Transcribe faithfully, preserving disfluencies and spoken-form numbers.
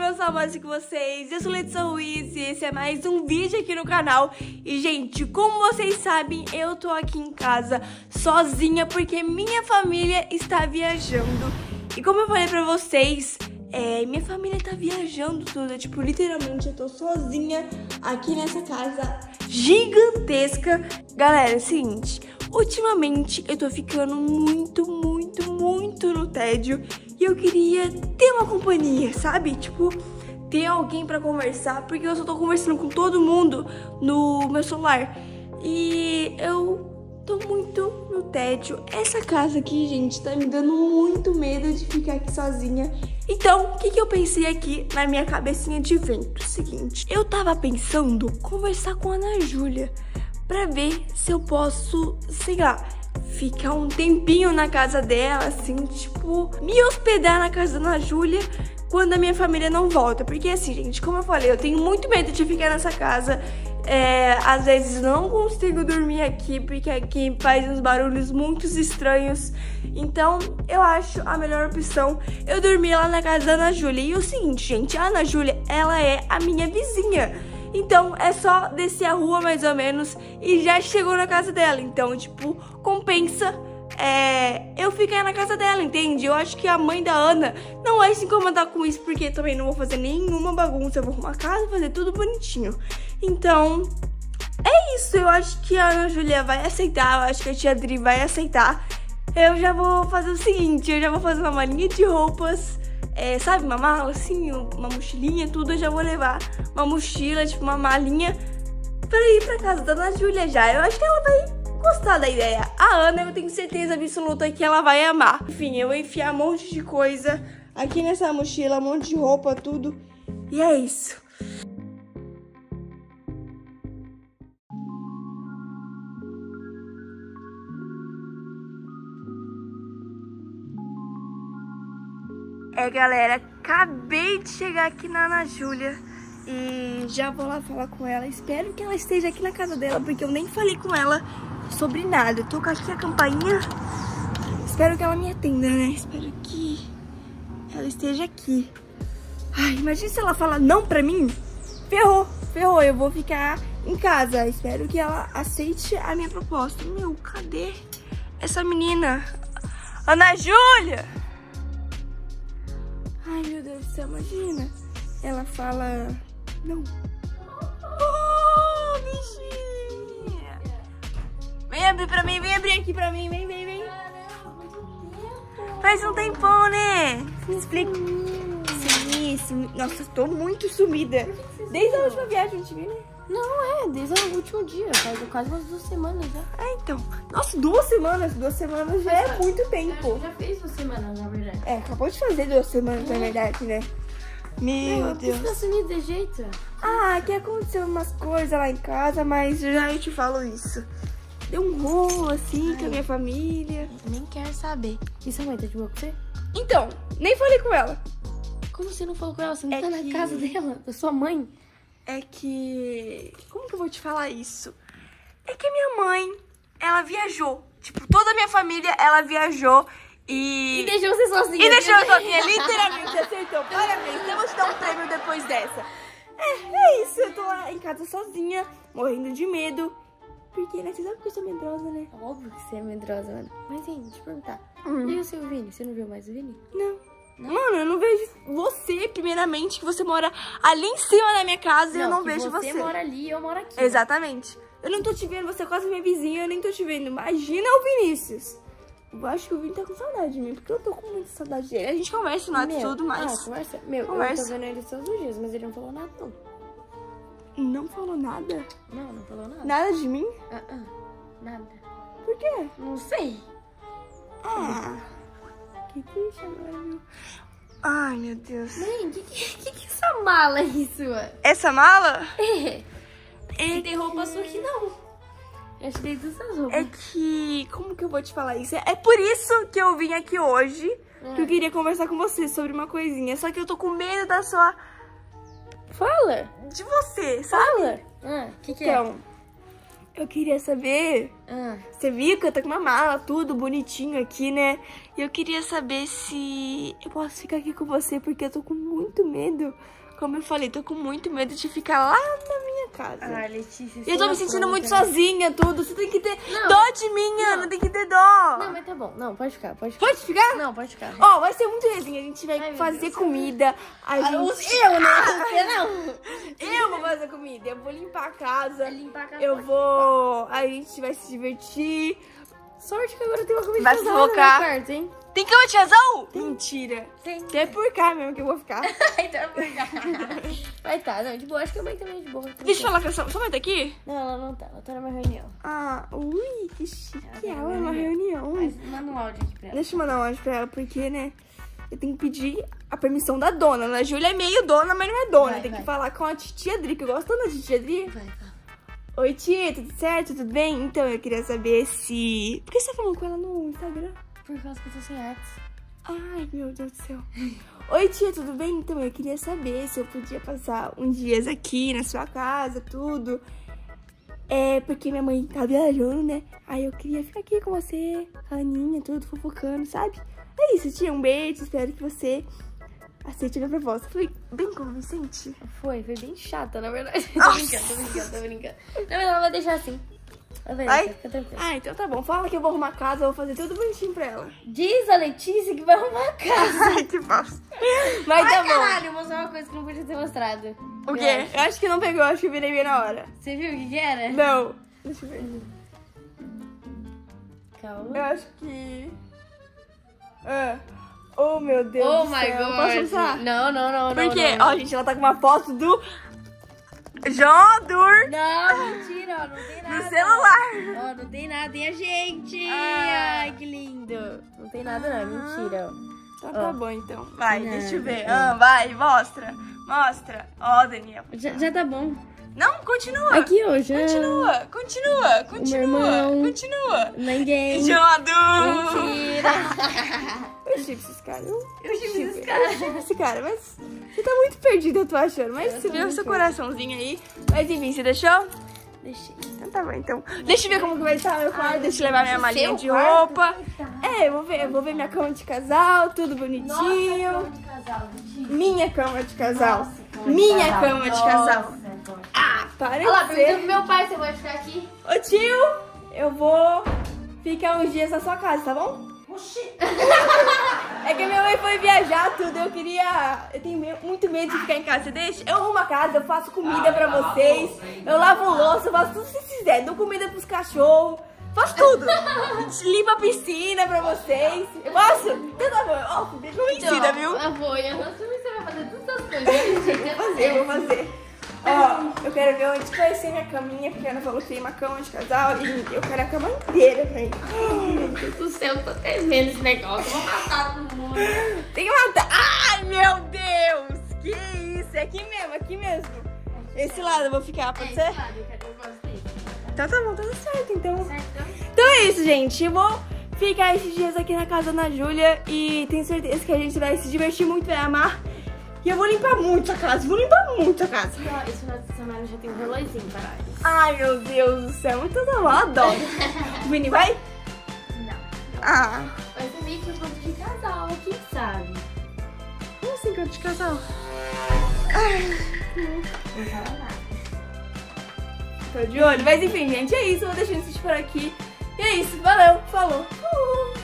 meus amores, com vocês? Eu sou Letícia Ruiz e esse é mais um vídeo aqui no canal. E, gente, como vocês sabem, eu tô aqui em casa sozinha porque minha família está viajando. E como eu falei pra vocês, é, minha família tá viajando tudo. Tipo, literalmente eu tô sozinha aqui nessa casa gigantesca. Galera, é o seguinte, ultimamente eu tô ficando muito, muito, muito no tédio. E eu queria ter uma companhia, sabe? Tipo, ter alguém pra conversar, porque eu só tô conversando com todo mundo no meu celular. E eu tô muito no tédio. Essa casa aqui, gente, tá me dando muito medo de ficar aqui sozinha. Então, o que que eu pensei aqui na minha cabecinha de vento? Seguinte, eu tava pensando conversar com a Ana Júlia pra ver se eu posso, sei lá, ficar um tempinho na casa dela, assim, tipo, me hospedar na casa da Ana Júlia quando a minha família não volta. Porque assim, gente, como eu falei, eu tenho muito medo de ficar nessa casa. É, às vezes não consigo dormir aqui, porque aqui faz uns barulhos muito estranhos. Então, eu acho a melhor opção eu dormir lá na casa da Ana Júlia. E o seguinte, gente, a Ana Júlia, ela é a minha vizinha. Então, é só descer a rua, mais ou menos, e já chegou na casa dela. Então, tipo, compensa é, eu ficar na casa dela, entende? Eu acho que a mãe da Ana não vai se incomodar com isso, porque também não vou fazer nenhuma bagunça. Eu vou arrumar a casa, fazer tudo bonitinho. Então, é isso. Eu acho que a Ana Júlia vai aceitar, eu acho que a tia Dri vai aceitar. Eu já vou fazer o seguinte, eu já vou fazer uma malinha de roupas. É, sabe, uma mala assim, uma mochilinha, tudo. Eu já vou levar uma mochila, tipo uma malinha, pra ir pra casa da Ana Júlia já. Eu acho que ela vai gostar da ideia. A Ana, eu tenho certeza absoluta que ela vai amar. Enfim, eu vou enfiar um monte de coisa aqui nessa mochila, um monte de roupa, tudo. E é isso. É, galera, acabei de chegar aqui na Ana Júlia e já vou lá falar com ela. Espero que ela esteja aqui na casa dela, porque eu nem falei com ela sobre nada. Eu tô com aqui a campainha. Espero que ela me atenda, né? Espero que ela esteja aqui. Ai, imagina se ela fala não pra mim. Ferrou, ferrou. Eu vou ficar em casa. Espero que ela aceite a minha proposta. Meu, cadê essa menina? Ana Júlia! Ai, meu Deus do céu, imagina. Ela fala... Não. Oh, bichinha. Vem abrir pra mim, vem abrir aqui pra mim. Vem, vem, vem. Faz um tempão, né? Me explica. Sim, sim. Nossa, tô muito sumida. Desde a última viagem a gente viu, né? Não, é, desde o último dia. Faz quase umas duas semanas já. É, então. Nossa, duas semanas. Duas semanas já é muito tempo. Já fez duas semanas, na verdade. É, acabou de fazer duas semanas, na verdade, né? Meu Não, Deus. Por que você tá sumindo de jeito? Ah, que aconteceu umas coisas lá em casa, mas já eu te falo isso. Deu um rolo, assim, Ai. com a minha família. Nem quero saber. E sua mãe tá de boa com você? Então, nem falei com ela. Como você não falou com ela? Você não é tá que... na casa dela, da sua mãe? É que... Como que eu vou te falar isso? É que a minha mãe, ela viajou. Tipo, toda a minha família, ela viajou e... E deixou você sozinha. E deixou eu sozinha, literalmente, acertou. Parabéns, eu vou te dar um prêmio depois dessa. É, é isso, eu tô lá em casa sozinha, morrendo de medo. Porque, né, você sabe que eu sou medrosa, né? Óbvio que você é medrosa, mano. Mas, hein, deixa eu perguntar. Hum. E o seu Vini? Você não viu mais o Vini? Não. Não. Mano, eu não vejo você, primeiramente, que você mora ali em cima da minha casa, não, e eu não vejo você. Você mora ali e eu moro aqui. Exatamente. Né? Eu não tô te vendo, você é quase minha vizinha, eu nem tô te vendo. Imagina o Vinícius. Eu acho que o Vini tá com saudade de mim, porque eu tô com muita saudade dele. A gente conversa no WhatsApp e tudo mais. Ah, conversa? Meu, conversa. Eu tô vendo ele todos os dias, mas ele não falou nada, não. Não falou nada? Não, não falou nada. Nada de mim? Ah, uh -uh, nada. Por quê? Não sei. Ah, que triste agora, viu? Ai, meu Deus. Mãe, que que, que que essa mala aí sua? Essa mala? É. É tem roupa sua aqui, não. Eu tirei todas as roupas. É que... Como que eu vou te falar isso? É por isso que eu vim aqui hoje, é. que eu queria conversar com você sobre uma coisinha. Só que eu tô com medo da sua... Fala. De você, sabe? Fala. Ah, que que então, eu queria saber... Ah. Você viu que eu tô com uma mala, tudo bonitinho aqui, né? E eu queria saber se eu posso ficar aqui com você, porque eu tô com muito medo. Como eu falei, tô com muito medo de ficar lá na minha casa. Ah, Letícia, E eu tô me sentindo muito sozinha, tudo. Você tem que ter Não, dó de mim, não. não tem que ter dó. Não, mas tá bom. Não, pode ficar, pode ficar. Pode ficar? Não, pode ficar. Ó, oh, vai ser muito resenha. A gente vai Ai, fazer Deus. comida. A gente... Eu, né? Você não. Eu vou fazer comida. Eu vou limpar a casa. Limpar a casa. Eu vou... A gente vai se divertir. Sorte que agora tem uma comida Vai se focar. Perto, hein? Tem cama de casal? Mentira. Tem. Até por cá mesmo que eu vou ficar. Então é por cá. Vai tá, não, de boa. Acho que a mãe também é de boa. Deixa eu falar com a sua, sua mãe tá aqui? Não, ela não tá. Ela tá numa reunião. Ah, ui, que chique. Ela Ela tá é uma reunião. Mas manda um áudio aqui pra ela. Deixa eu mandar um áudio pra ela, porque, né, eu tenho que pedir a permissão da dona. A Júlia é meio dona, mas não é dona. Vai, tem vai. que falar com a titia Adri, que eu gosto tanto da titia Adri. Vai, vai. Oi, tia, tudo certo? Tudo bem? Então, eu queria saber se... Por que você tá falando com ela no Instagram? Por causa que eu tô sem artes. Ai, meu Deus do céu. Oi, tia, tudo bem? Então, eu queria saber se eu podia passar uns dias aqui na sua casa, tudo. É, porque minha mãe tá viajando, né? Aí eu queria ficar aqui com você, com a Aninha, tudo, fofocando, sabe? É isso, tia, um beijo. Espero que você aceite a minha proposta. Foi bem convincente? Foi, foi bem chata, na verdade. Tô brincando, tô brincando, tô brincando. Na verdade, ela vai deixar assim. Vai ver, Vai? fica tranquilo. Ah, então tá bom. Fala que eu vou arrumar a casa, eu vou fazer tudo bonitinho pra ela. Diz a Letícia que vai arrumar a casa. Ai, que bosta. Mas Ai, tá bom. caralho, eu mostrei uma coisa que não podia ter mostrado. O quê? Eu acho que não pegou, acho que eu virei bem na hora. Você viu o que que era? Não. Deixa eu ver. Calma. Eu acho que... Ah. Oh, meu Deus Oh do my céu. god. Posso usar? Não, não, não, não. Por quê? Não, Ó, não. gente, ela tá com uma foto do... Jodur Não, mentira, ó, não tem nada. no celular. Ó, não tem nada, tem a gente. Ah. Ai, que lindo. Não tem nada, não, é mentira, ó. Então tá Ó. bom, então. Vai, Não, deixa eu ver. não. Ah, vai, mostra. Mostra. Ó, Daniel. Já, já tá bom. Não, continua. Aqui, ó, já. Continua, continua, continua, irmão. continua. Ninguém. Jodur. Mentira. Eu chipo esses caras. Eu, Eu chipo esses eu caras. chipo esse cara, mas você tá muito perdido, eu tô achando. Mas Eu você tô viu muito seu perdida. coraçãozinho aí. Mas enfim, você deixou? Deixei. Então tá bom, então. Deixa eu ver como que vai estar meu quarto. Deixa eu levar minha malinha seu de quarto? roupa. É, eu vou ver, eu vou ver minha cama de casal, tudo bonitinho. de casal, Minha cama de casal. Minha cama de casal. Ah, para Olha lá, de pergunta pro ser. meu pai se eu vou ficar aqui. Ô tio, eu vou ficar uns dias na sua casa, tá bom? Oxi. É que minha mãe foi viajar, tudo. Eu queria... Eu tenho me- muito medo de ficar em casa. Você deixa? Eu arrumo a casa, eu faço comida pra vocês. Eu lavo louça, eu faço tudo que vocês quiserem. Dou comida pros cachorros. Faço tudo. Limpo a piscina pra vocês. Eu posso? Então tá bom. Ó, fui bem convencida, viu? Avô, eu não sei se você vai fazer todas essas coisas. Vou fazer, vou fazer. Ó, eu quero ver onde que vai ser minha caminha, porque a Ana falou que tem uma cama de casal e eu quero a cama inteira pra mim. Meu Deus do céu, eu tô até vendo esse negócio. Eu vou matar todo mundo. Tem que matar. Ai, meu Deus! Que isso? É aqui mesmo, aqui mesmo. Esse lado eu vou ficar, pode ser? eu quero eu gosto dele. Então tá bom, tudo certo, então. Certo? Então é isso, gente. Eu vou ficar esses dias aqui na casa da Ana Júlia e tenho certeza que a gente vai se divertir muito, vai amar. E eu vou limpar muito a casa, vou limpar muito a casa. E ó, esse final de semana já tem um relozinho para eles. Ai, meu Deus do céu, muito da eu adoro. O Vini vai? Não. Ah, Mas é meio que eu conto de casal, quem sabe? como assim canto de casal? Não fala nada. Tô de olho, mas enfim, gente, é isso. Eu vou deixando vocês por aqui. E é isso, valeu, falou. Uhul.